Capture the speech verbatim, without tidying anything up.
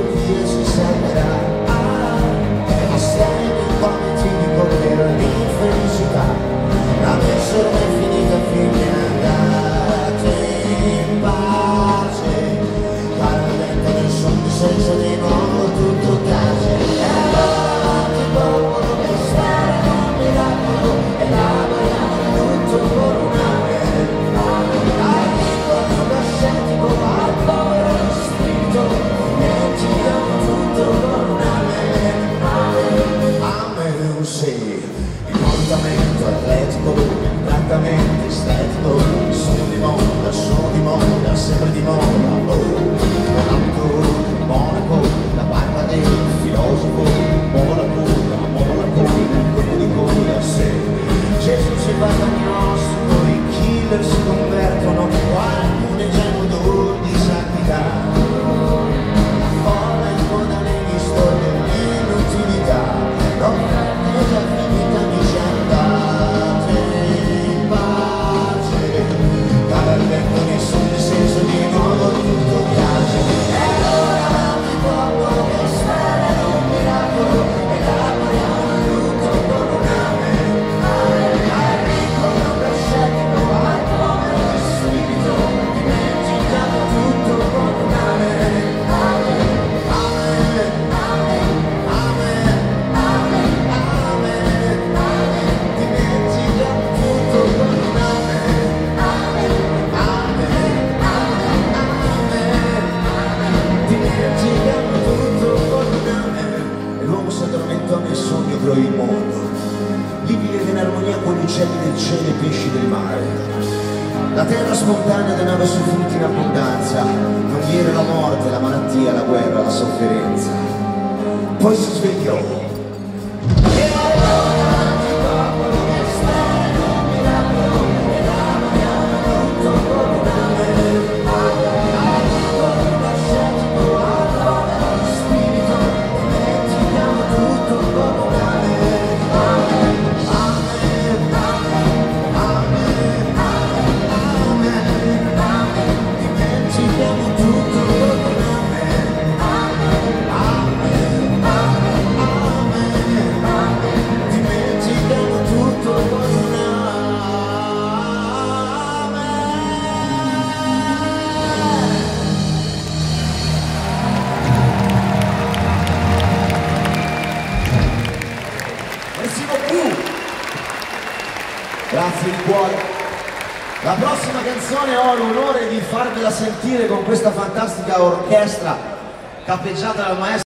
dire si salverà. Ma stai quando ti dico che era l'infelicità, adesso non è finita, figli, andate in pace, paramente nel sonno senza di nuovo tutto tace. E allora ti popolo per stare a un miracolo e lavoriamo tutto con un'ame. Al piccolo cascetico, al povero spirito, e ci diamo tutto con un'ame. Ame un sì, il portamento atletico, il trattamento estetico, sono di moda, sono di moda, sempre di moda. Oh, Monaco, Monaco, la barba del filosofo, Monaco, la Monaco, il corpo di coda, se Gesù si fa agnostico, i killer si convertono, qualcuno è già in odore di santità. La folla in coda negli storie dell'inutilità, l'offerta è già finita, dice andate in pace, dal vento nessun senso di nuovo tutto piace. E allora ti popolo che spera in un miracolo e lavoriamo tutto con un'ame. Al piccolo cascetico, al povero di spirito, dimentichiamo tutto con un'ame. Ame, ame, ame, ame, ame, ame, ame, dimentichiamo tutto con un'ame. Ame, ame, ame, ame, dimentichiamo tutto con un'ame. E l'uomo si addormentò nel sogno, creò il mondo, lì vive in armonia con gli uccelli del cielo e i pesci del mare. La terra spontanea donava sui frutti in abbondanza, non vi era la morte, la malattia, la guerra, la sofferenza. Poi si svegliò. E allora ti popolo che spera in un miracolo e lavoriamo tutto con un'ame. Al piccolo cascetico, al povero spirito, dimentichiamo tutto con un'ame. Ame, ame, ame, ame, ame, dimentichiamo tutto con un'ame. Ame, ame, ame, ame, dimentichiamo tutto con un'ame. Merci beaucoup. Grazie di cuore. La prossima canzone ho l'onore di farvela sentire con questa fantastica orchestra capeggiata dal maestro